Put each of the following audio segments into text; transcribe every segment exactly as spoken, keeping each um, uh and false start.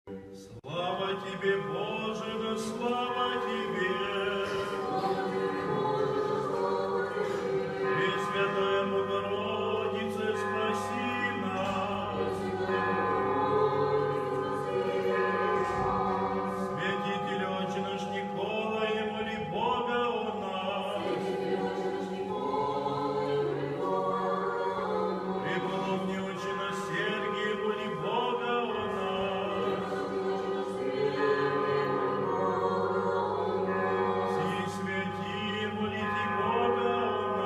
Слава тебе, Боже, да слава тебе! Пресвятая Богородице, спаси нас! Святитель Отче наш Николай, моли Бога о нас! Преподобный Отче наш Сергий, моли Бога о нас! Все святые, молите Бога о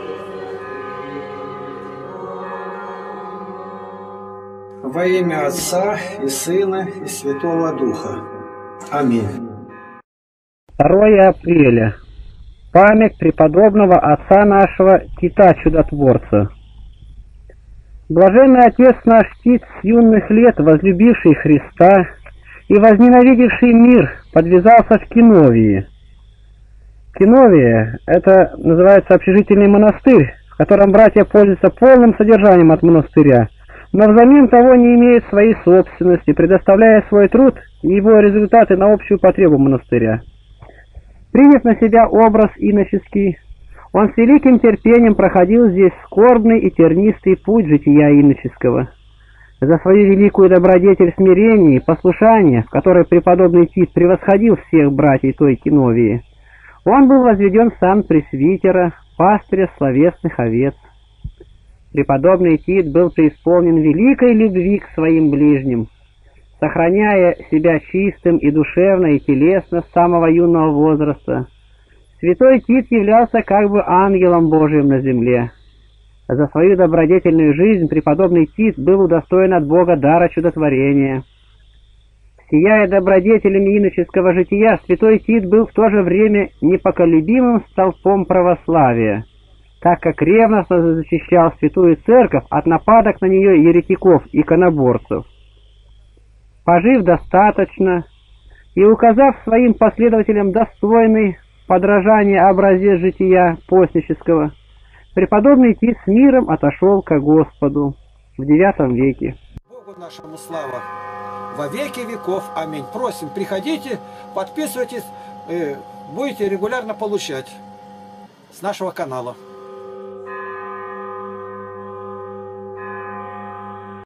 нас! Во имя Отца и Сына и Святого Духа. Аминь. второе апреля. Память преподобного отца нашего Тита Чудотворца. Блаженный отец наш Тит, с юных лет возлюбивший Христа и возненавидевший мир, подвязался в Киновии. Киновия – это называется общежительный монастырь, в котором братья пользуются полным содержанием от монастыря, но взамен того не имеют своей собственности, предоставляя свой труд и его результаты на общую потребу монастыря. Приняв на себя образ иноческий, он с великим терпением проходил здесь скорбный и тернистый путь жития иноческого. За свою великую добродетель смирения и послушания, в которой преподобный Тит превосходил всех братьев той Киновии, он был возведен в сан пресвитера, пастыря словесных овец. Преподобный Тит был преисполнен великой любви к своим ближним. Сохраняя себя чистым и душевно, и телесно с самого юного возраста, святой Тит являлся как бы ангелом Божиим на земле. За свою добродетельную жизнь преподобный Тит был удостоен от Бога дара чудотворения. Сияя добродетелями иноческого жития, святой Тит был в то же время непоколебимым столпом православия, так как ревностно защищал святую церковь от нападок на нее еретиков и иконоборцев. Пожив достаточно и указав своим последователям достойный подражания образец жития постнического, преподобный Тит с миром отошел ко Господу в девятом веке. Богу нашему слава во веки веков. Аминь. Просим, приходите, подписывайтесь, будете регулярно получать с нашего канала.